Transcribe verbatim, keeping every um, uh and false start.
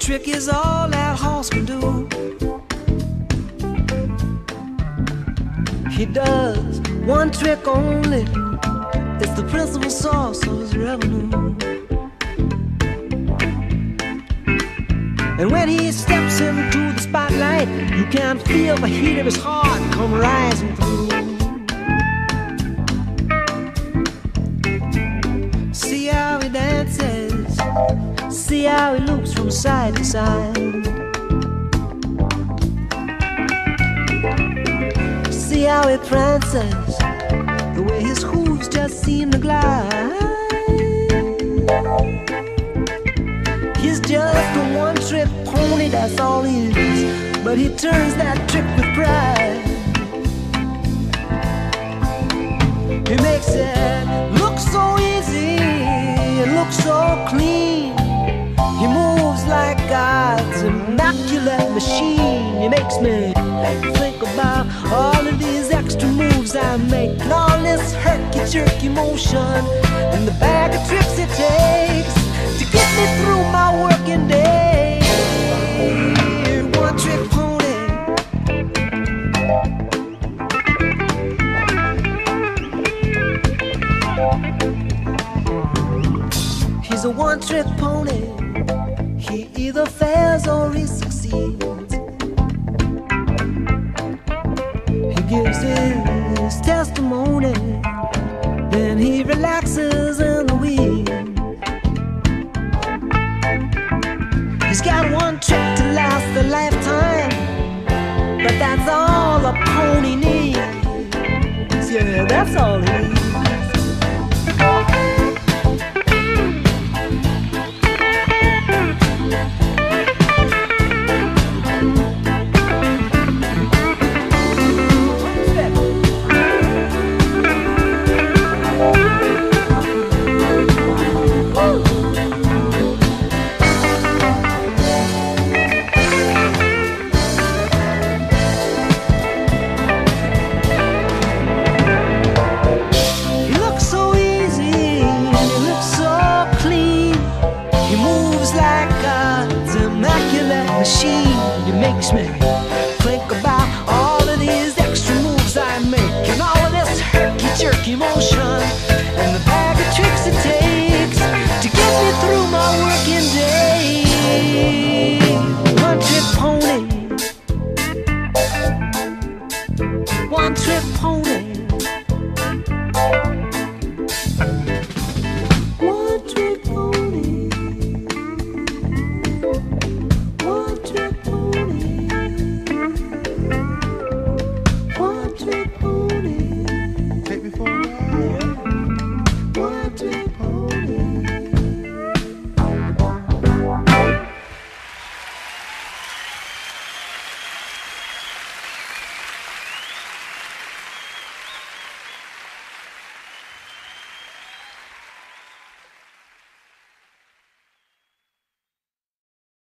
trick is all that horse can do. He does one trick only. It's the principal source of his revenue. And when he steps into the spotlight, you can feel the heat of his heart come rising through. See how he dances, see how he loops from side to side. See how he prances, the way his hooves just seem to glide. He's just a one-trick pony, that's all he is, but he turns that trick with pride. He makes it look so easy, it looks so clean. He moves like God's immaculate machine. He makes me think about all of these extra moves I make, and all this herky-jerky motion, and the bag of tricks it takes to get me through my working day. One trick pony. He's a one trick pony. He either fails or he succeeds. He gives his testimony, then he relaxes in the weeds. He's got one trick to last a lifetime, but that's all a pony needs. Yeah, that's all he needs.